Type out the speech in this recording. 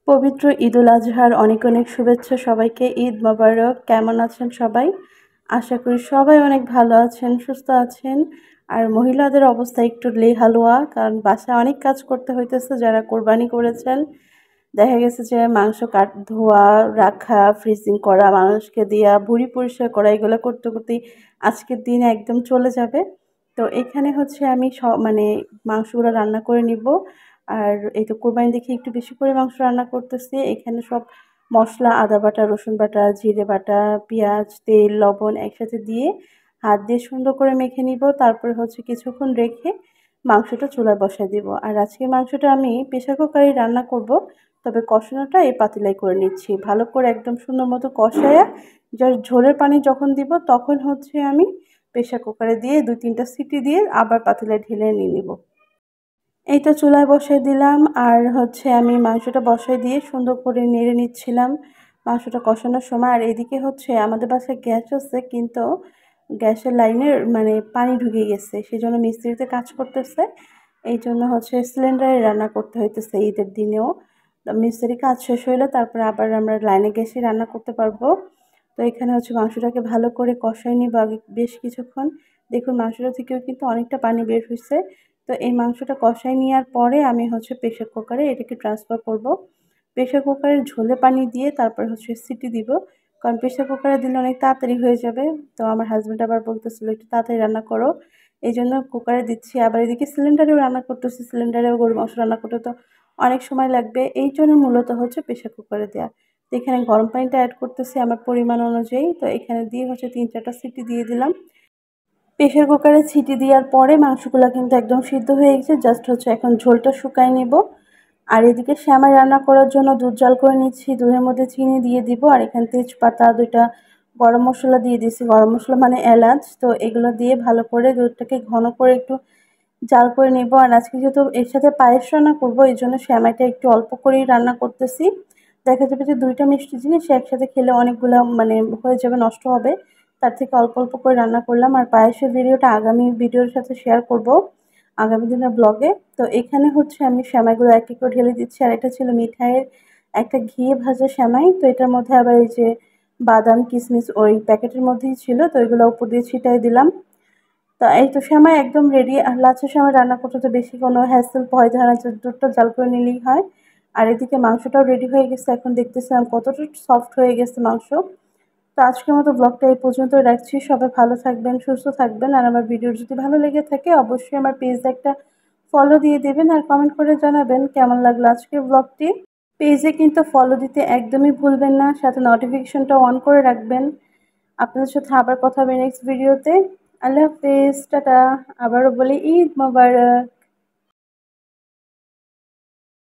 পবিত্র ঈদুল আজহার অনেক অনেক শুভেচ্ছা সবাইকে। ঈদ মোবারক। কেমন আছেন সবাই? আশা করি সবাই অনেক ভালো আছেন, সুস্থ আছেন। আর মহিলাদের অবস্থা একটু লেহালুয়া, কারণ বাসায় অনেক কাজ করতে হইতেছে। যারা কোরবানি করেছেন, দেখা গেছে যে মাংস ধোয়া, রাখা, ফ্রিজিং করা, মানুষকে দেওয়া, ভুঁড়ি পরিষ্কার করা, এগুলো করতে করতেই আজকের দিন একদম চলে যাবে। তো এখানে হচ্ছে আমি মানে মাংসগুলো রান্না করে নিব। আর এই তো কোরবানি দেখে একটু বেশি করে মাংস রান্না করতেছি। এখানে সব মশলা, আদা বাটা, রসুন বাটা, জিরে বাটা, পেঁয়াজ, তেল, লবণ একসাথে দিয়ে হাত দিয়ে সুন্দর করে মেখে নিব। তারপরে হচ্ছে কিছুক্ষণ রেখে মাংসটা চুলায় বসায় দিব। আর আজকে মাংসটা আমি প্রেসার কুকারে রান্না করব, তবে কষানোটা এই পাতিলাই করে নিচ্ছি। ভালো করে একদম সুন্দর মতো কষায়া জাস্ট ঝোলের পানি যখন দিব তখন হচ্ছে আমি প্রেসার কুকারে দিয়ে ২-৩টা সিটি দিয়ে আবার পাতিলায় ঢেলে নিয়ে নিব। এই তো চুলায় বসাই দিলাম। আর হচ্ছে আমি মাংসটা বসাই দিয়ে সুন্দর করে নেড়ে নিচ্ছিলাম মাংসটা কষানোর সময়। আর এদিকে হচ্ছে আমাদের বাসায় গ্যাস আছে, কিন্তু গ্যাসের লাইনের মানে পানি ঢুকে গেছে, সেজন্য মিস্ত্রিতে কাজ করতেছে। এই জন্য হচ্ছে সিলিন্ডারে রান্না করতে হইতেছে ঈদের দিনেও। মিস্ত্রি কাজ শেষ হইলে তারপরে আবার আমরা লাইনে গ্যাসে রান্না করতে পারবো। তো এখানে হচ্ছে মাংসটাকে ভালো করে কষাই নিব আগে বেশ কিছুক্ষণ। দেখুন মাংসটা থেকেও কিন্তু অনেকটা পানি বের হয়েছে। তো এই মাংসটা কষাই নেওয়ার পরে আমি হচ্ছে প্রেসার কুকারে এটাকে ট্রান্সফার করব। প্রেসার কুকারের ঝোলে পানি দিয়ে তারপর হচ্ছে সিটি দিব, কারণ প্রেসার কুকারে দিলে অনেক তাড়াতাড়ি হয়ে যাবে। তো আমার হাজব্যান্ড আবার বলতেছিল একটু তাড়াতাড়ি রান্না করো, এই জন্য কুকারে দিচ্ছি। আবার এদিকে সিলিন্ডারেও রান্না করতেছি, সিলিন্ডারেও গরু মাংস রান্না করতে তো অনেক সময় লাগবে, এই জন্য মূলত হচ্ছে প্রেসার কুকারে দেওয়া। তো এখানে গরম পানিটা অ্যাড করতেছি আমার পরিমাণ অনুযায়ী। তো এখানে দিয়ে হচ্ছে ৩-৪টা সিটি দিয়ে দিলাম। প্রেসার কুকারে সিটি দেওয়ার পরে মাংসগুলো কিন্তু একদম সিদ্ধ হয়ে গেছে, জাস্ট হচ্ছে এখন ঝোলটা শুকাই নেব। আর এদিকে সেমাই রান্না করার জন্য দুধ জাল করে নিচ্ছি, দুধের মধ্যে চিনি দিয়ে দিব। আর এখানে তেজপাতা, 2টা গরম মশলা দিয়ে দিচ্ছি, গরম মশলা মানে এলাচ। তো এগুলো দিয়ে ভালো করে দুধটাকে ঘন করে একটু জাল করে নেব। আর আজকে যেহেতু এর সাথে পায়েস রান্না করবো, এই জন্য সেমাইটা একটু অল্প করেই রান্না করতেছি। দেখা যাবে যে 2টা মিষ্টি জিনিস একসাথে খেলে অনেকগুলো মানে হয়ে যাবে, নষ্ট হবে। তার থেকে অল্প অল্প করে রান্না করলাম। আর পায়েসের ভিডিওটা আগামী ভিডিওর সাথে শেয়ার করব আগামী দিনের ব্লগে। তো এখানে হচ্ছে আমি সেমাইগুলো এক এক করে ঢেলে দিচ্ছি। আর এটা ছিল মিঠাইয়ের একটা ঘি ভাজা সেমাই। তো এটার মধ্যে আবার এই যে বাদাম, কিশমিশ ওই প্যাকেটের মধ্যেই ছিল, তো এগুলো উপর দিয়ে ছিটাই দিলাম। তো এই তো সেমাই একদম রেডি। আর লাচ্ছা সেমাই রান্না করতে তো বেশি কোনো হ্যাসেল ভয় ধরে না, দুধটা জাল করে নিলেই হয়। আর এদিকে মাংসটাও রেডি হয়ে গেছে, এখন দেখতেছিলাম কতটা সফট হয়ে গেছে মাংস। তো আজকের মতো ব্লগটা এই পর্যন্তই রাখছি। সবাই ভালো থাকবেন, সুস্থ থাকবেন। আর আমার ভিডিও যদি ভালো লেগে থাকে অবশ্যই আমার পেজে একটা ফলো দিয়ে দেবেন আর কমেন্ট করে জানাবেন কেমন লাগলো আজকের ব্লগটি। পেজে কিন্তু ফলো দিতে একদমই ভুলবেন না, সাথে নোটিফিকেশনটা অন করে রাখবেন। আপনাদের সাথে আবার কথা হবে নেক্সট ভিডিওতে। আল্লাহ হাফেজ, টাটা। আবারও বলি ঈদ মোবারক।